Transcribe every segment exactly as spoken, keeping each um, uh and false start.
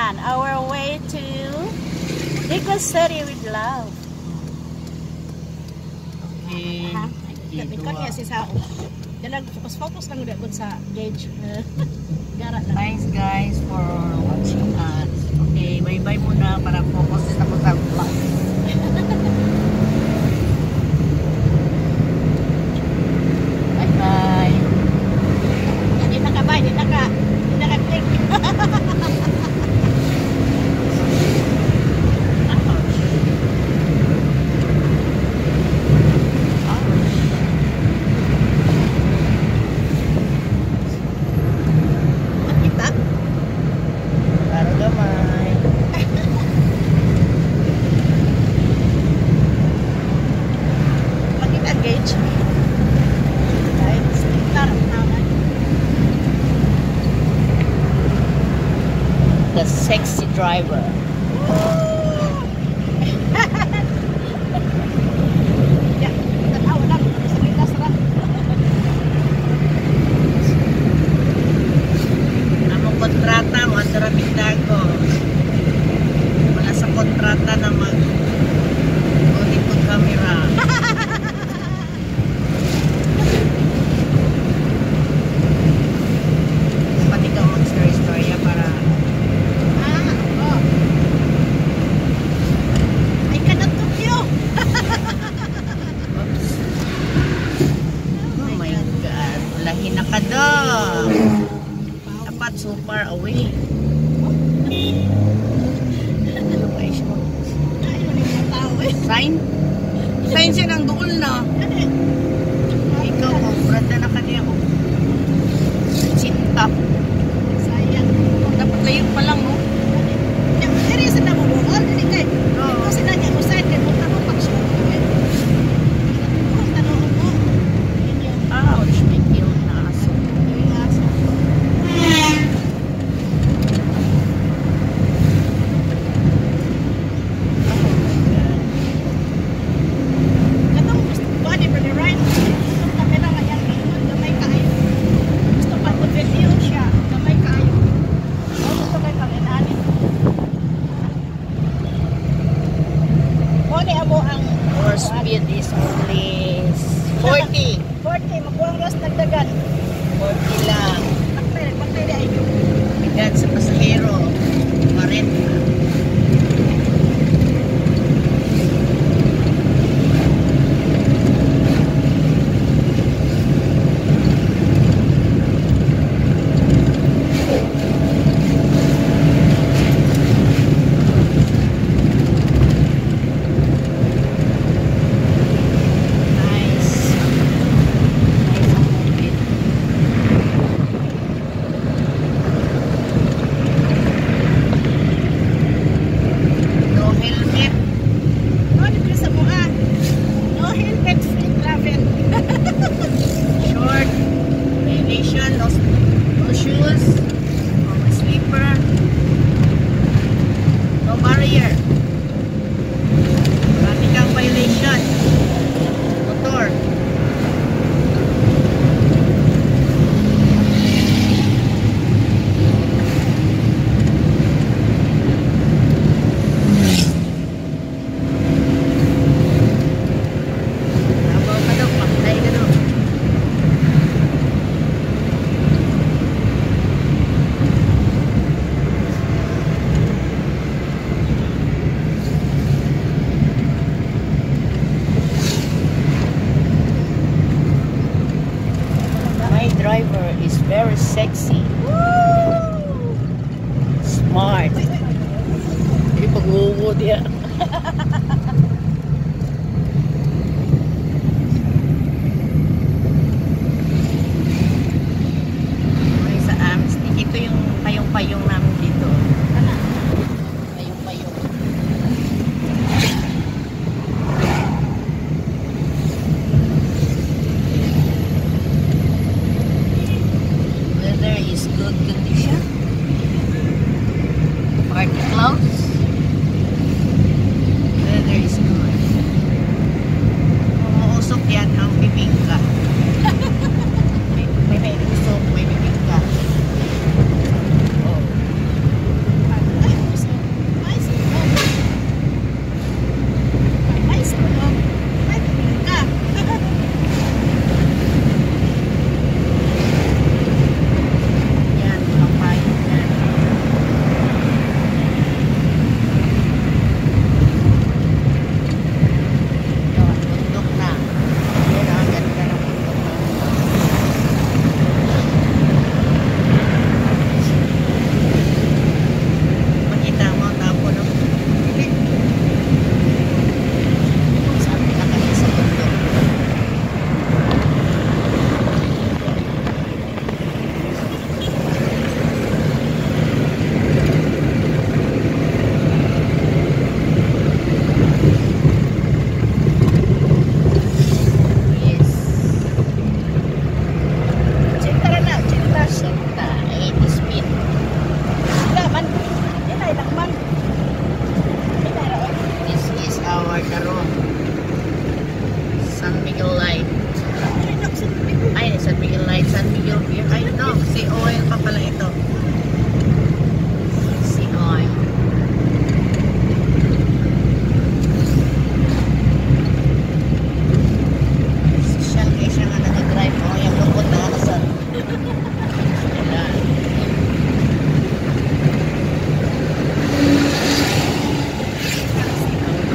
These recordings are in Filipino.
on our way to Nicos City with love. Okay. Ikot niya si Sao. Dalag focus-focus lang ulit sa gauge. Gara na. Thanks guys for watching us. Okay, bye-bye muna para focus ako sa vlog. Bye-bye. Hindi na ka bye, hindi na ka. Hindi na ka click. The sexy driver. Ya, tanaw lang sa kilas ra. Among kontrata mo sa Mindago. Wala sa kontrata na mag ulit po camera. Pati ka mag-story-storya para kada dapat super away. Sign? Sign siya ng duol na. Ikaw, branda na kanya ako. Cinta. Sayang. Dapat layo pa lang, no? Seryoso na mo, all hindi kay. Ito sila niya, kung saan kayo, punta mo pag siya. Tanong mo. Ouch, may kill na aso. Yung aso. Katong gusto ba ni Brother Ryan? Itong kamera nga yan, gamay kayo. Gusto pa ko video siya, gamay kayo. O gusto kayo pag-inanin. Mone amo ang Our speed is only forty. forty, makuha ras nagdagan. forty lang. Takpay, nagpantay di ay. Bigat sa pasahero. forty. Driver is very sexy. Woo! Smart. Hindi pag-uwo dia. Sa Amis, ito yung payong-payong namin dito. Payong-payong. Weather is good condition. Party clouds. Weather is good. Umuusok yan ang bibingka. may, may may usok, may bibingka. Oh.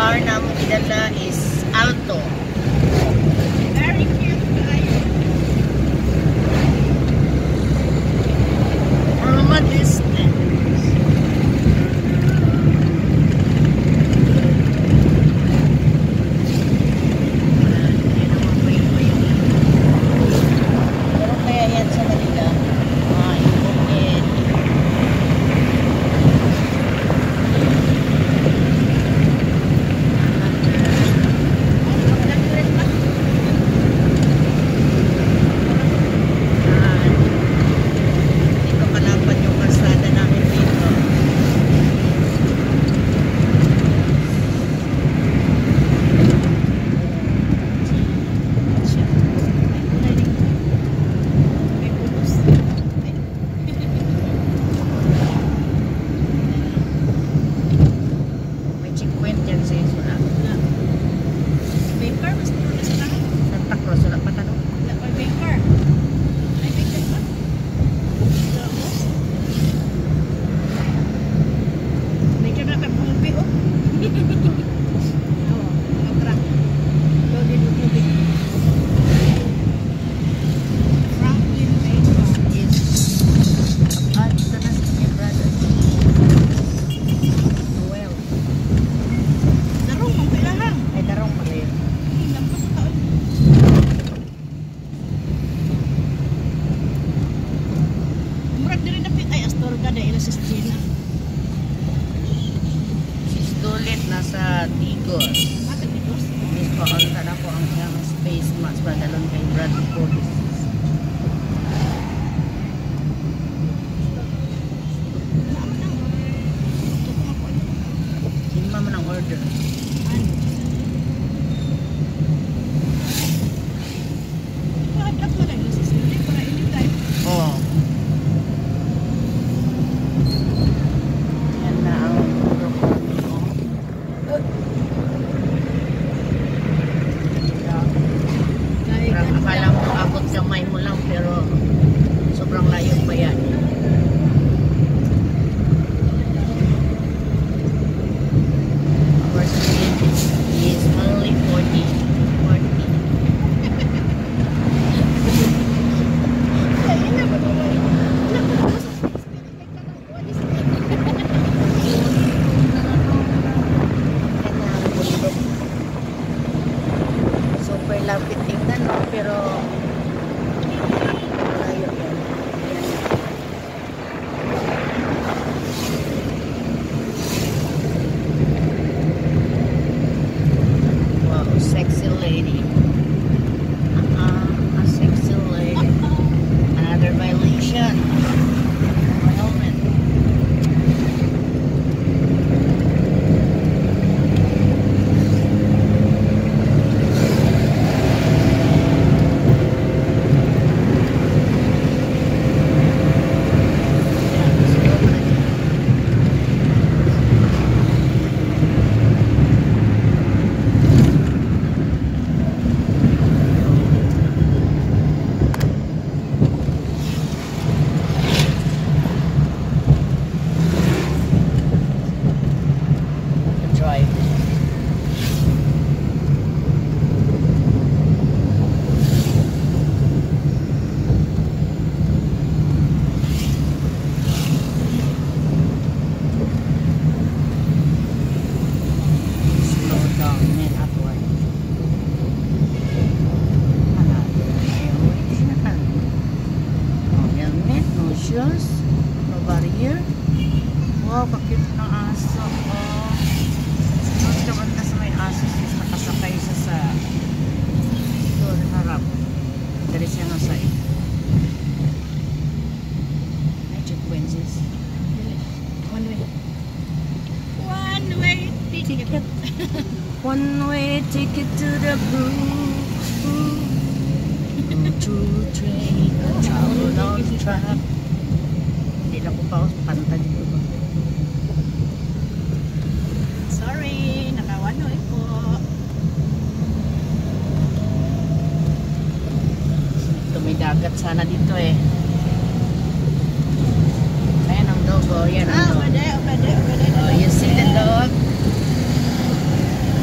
car na mo gidala is Alto. Very cute kayo. From a distance. Pero kaya yan sa Manila. Ah, yung bukid. Dito kalapad yung kalsada namin dito. May pulos. Ay. May checkpoint dyan sa Isula. Baker, mas pulos na. Santa Cruz, wala pa tanong. Wala pa baker. May baker pa. Tapos, baker na kang pumpi, oh. Oo, mga truck. Loaded with tubig. Franklin Baker. Is ah, dito na sa King Brothers. Noel. Darong, ang kailangan. Ay, darong pala yun. Lampas sa taon. Murag din na pit. Ay, Astorga dahil sa Gina. Sistulit na sa Tigos. Bakit ito? Miss paunta na po ang iyang space mask padalon kay Brad Police. Naman ang. Ito ko ako. Lima man ang order. Pahadak mo lang yung sisili para anytime. Oo. Yan na ang order ko. Kaya Parang akala mo abot kamay mo lang pero sobrang layo pa yan. Our speed is only forty. forty. Kaya na ba naman? Wala ko naman sa sisili. May kanang buwan is Super lapit tingnan, no? Pero malayo yan. Wow, sexy lady. Uh-uh, a sexy lady. Another violation. Helmet. Drive. Slow down, man, upward. No helmet, no shoes, no barrier. Wow, kakit ng aso. Oh. Mas kabanda sa may aso sis, nakasakay siya sa doon harap. Dari siya nga sa may checkpoint sis. one way. One way ticket. One way ticket to the blue. True train, a travel on the track. Hindi na ko pa pantay dito ba? Sorry, nakawanoy po. Ito may dagat sana dito eh. Ayan ang dog oh, yan ang Ah, dog. over there, over there, over there. Oh, you see the dog?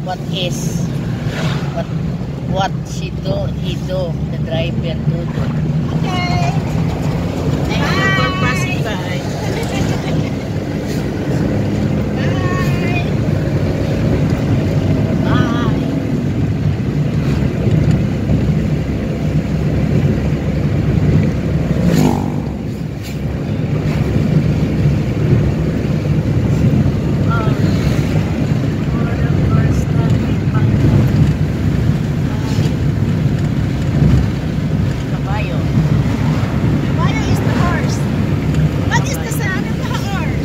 what is what what she do he do the driver do do. Okay. Thank you for passing by. Bye. Bye. Oh, for the first time in Bangkok. Kabayo. Kabayo is the horse. What is the sound of the horse?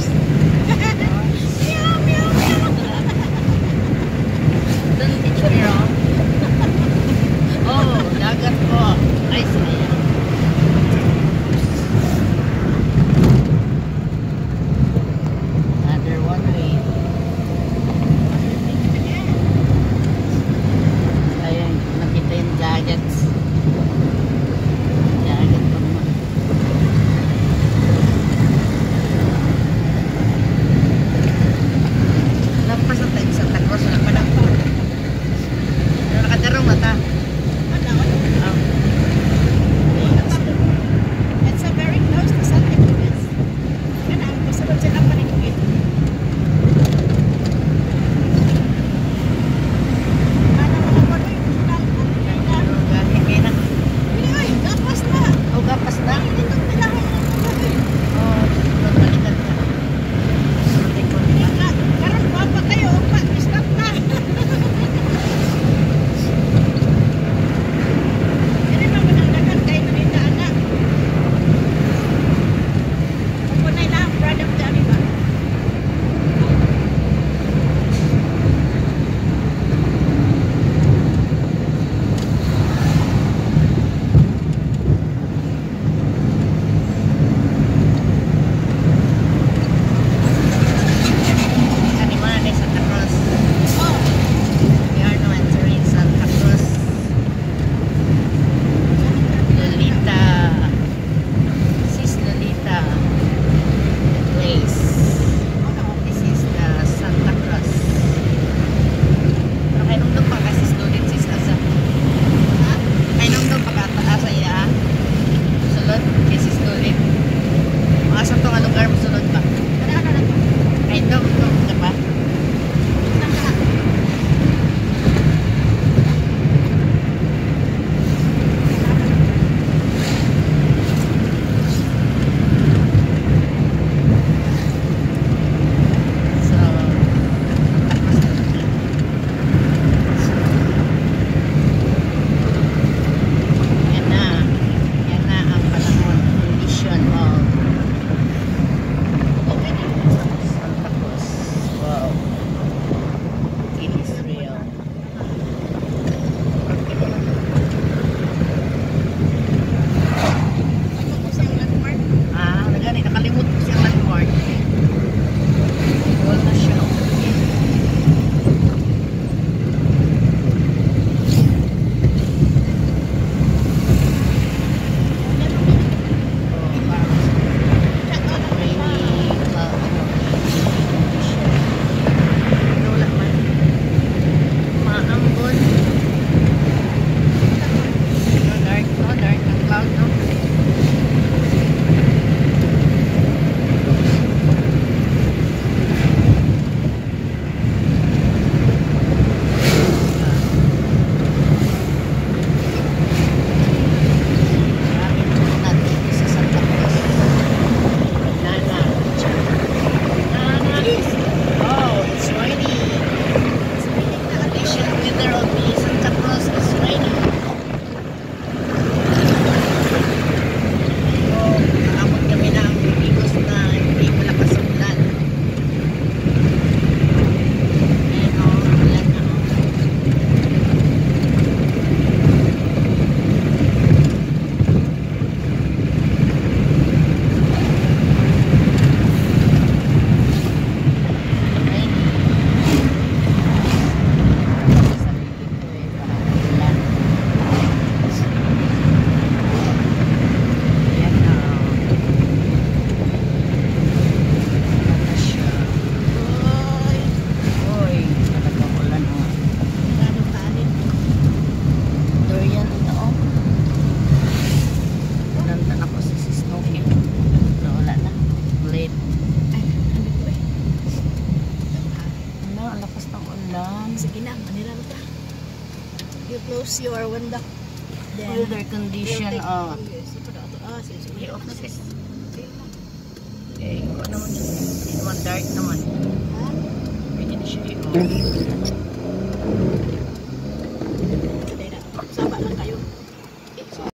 lang. Sige na, manira mo ta. You close your window. Then, Weather condition we'll take- of. Okay, so, pada ato- ah, sige, sige. Okay, off na sis. Okay. Eh, ano naman siya. Hindi naman dark naman. Ha? Pwede na siya i-off.